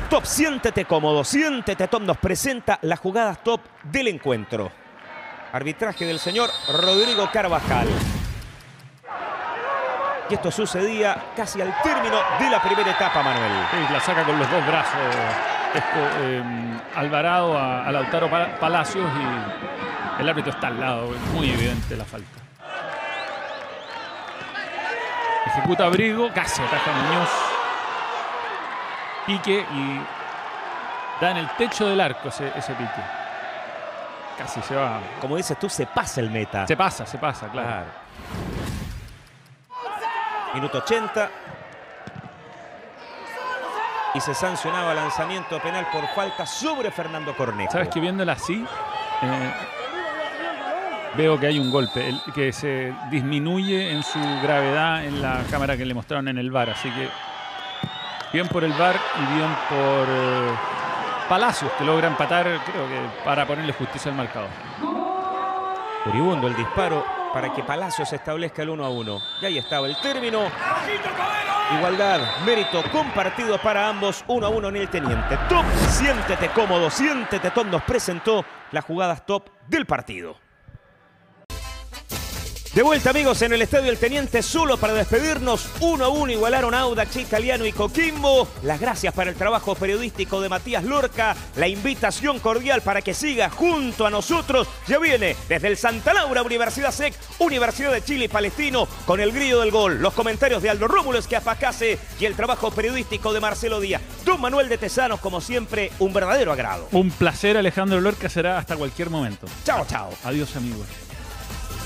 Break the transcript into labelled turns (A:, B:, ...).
A: Top, siéntete cómodo, siéntete top, nos presenta las jugadas top del encuentro. Arbitraje del señor Rodrigo Carvajal. Y esto sucedía casi al término de la primera etapa, Manuel.
B: Sí, la saca con los dos brazos Alvarado a Lautaro Palacios y el árbitro está al lado. Es muy evidente la falta. Ejecuta Abrigo, casi ataja a Muñoz. Pique y da en el techo del arco ese pique. Casi se va.
A: Como dices tú, se pasa el meta.
B: Se pasa, claro.
A: Minuto 80. Y se sancionaba lanzamiento penal por falta sobre Fernando Cornejo.
B: ¿Sabes que viéndola así? Veo que hay un golpe, que se disminuye en su gravedad en la cámara que le mostraron en el VAR. Así que bien por el VAR y bien por Palacios, que logra empatar, creo que para ponerle justicia al marcador.
A: Furibundo el disparo para que Palacios establezca el 1-1. Y ahí estaba el término. Igualdad, mérito compartido para ambos. 1-1 en el Teniente. Top, siéntete cómodo, siéntete top. Nos presentó las jugadas top del partido. De vuelta, amigos, en el Estadio El Teniente, solo para despedirnos. 1-1 igualaron Audax Italiano y Coquimbo. Las gracias para el trabajo periodístico de Matías Lorca. La invitación cordial para que siga junto a nosotros. Ya viene desde el Santa Laura, Universidad SEC, Universidad de Chile y Palestino, con el grillo del gol, los comentarios de Aldo Rómulo Esquiafacase y el trabajo periodístico de Marcelo Díaz. Don Manuel de Tesanos, como siempre, un verdadero agrado.
B: Un placer, Alejandro Lorca, será hasta cualquier momento.
A: Chao, chao.
B: Adiós, amigos.